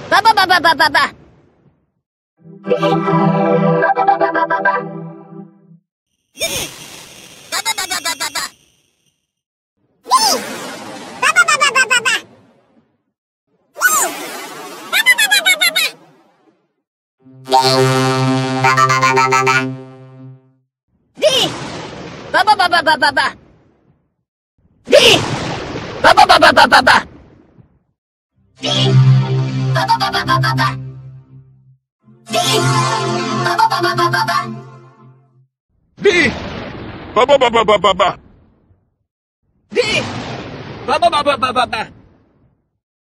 Ba ba ba ba ba ba ba. Ba ba ba ba ba ba ba. Ba ba ba ba ba ba ba. Ba ba ba ba ba ba ba. Ba ba ba ba ba ba ba. Ba ba ba ba ba ba ba. Ba ba ba ba ba ba ba. Ba ba ba ba ba ba ba. Ba ba ba ba ba ba ba. Ba ba ba ba ba ba ba. Ba ba ba ba ba ba ba. Ba ba ba ba ba ba ba.